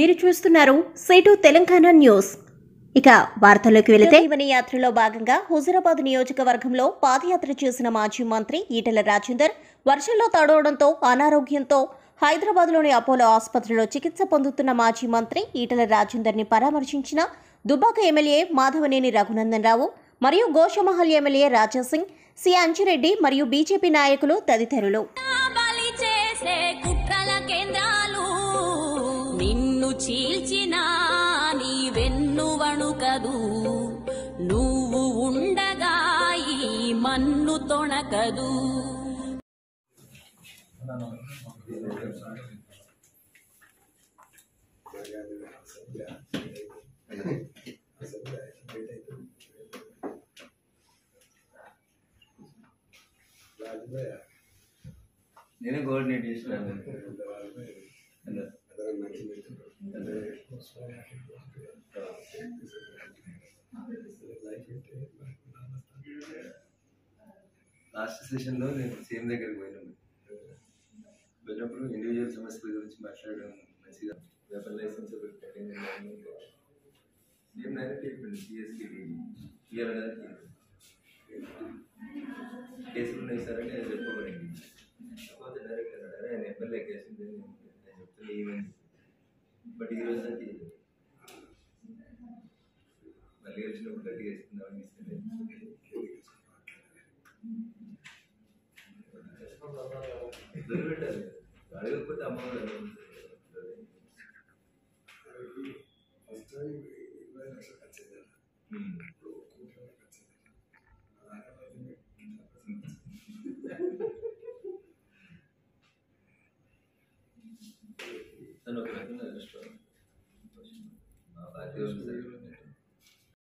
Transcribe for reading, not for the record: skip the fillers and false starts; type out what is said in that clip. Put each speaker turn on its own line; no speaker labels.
మీరు చూస్తున్నారు సేటు తెలంగాణ న్యూస్. ఇక వార్తల్లోకి వెళితే జీవన యాత్రలో భాగంగా హుజూరాబాద్ నియోజకవర్గంలో పాదయాత్ర చేసిన మాజీ మంత్రి ఈటెల రాజేందర్ వర్షంలో తడవడంతో అనారోగ్యంతో హైదరాబాద్లోని అపోలో ఆసుపత్రిలో చికిత్స పొందుతున్న మాజీ మంత్రి ఈటెల రాజేందర్ని పరామర్శించిన దుబ్బాక ఎమ్మెల్యే మాధవనేని రఘునందన్ రావు మరియు గోషమహల్ ఎమ్మెల్యే రాజాసింగ్, సి అంజిరెడ్డి మరియు బీజేపీ నాయకులు తదితరులు.
నిన్ను చీల్చిన నీ వెన్ను వణుకదు, నువ్వు ఉండగా ఈ మన్ను తొణకదు.
నేను కోఆర్డినేట్ చేసినాను. లాస్ట్ సెషన్లో నేను సీఎం దగ్గరికి వెళ్ళినప్పుడు ఇండివిజువల్ సమస్యల గురించి మాట్లాడడం మంచిగా పేపర్ లైసెన్స్ సీఎం డైరెక్ట్ అయిపోయింది. సిఎస్కి కేసులు ఉన్నాయి సార్ అంటే నేను చెప్పుకోబడింది. కాకపోతే డైరెక్ట్ అన్నాడు, ఆయన ఎమ్మెల్యే కేసు నేను చెప్తున్నా ఈవెంట్. బట్ ఈరోజు నాకు మళ్ళీ వచ్చినప్పుడు గట్టిగా వేసుకుందామని ఇస్తుంది. పెట్టాలి అడగకపోతే అమ్మ తను ఒక రకంగా పార్టీ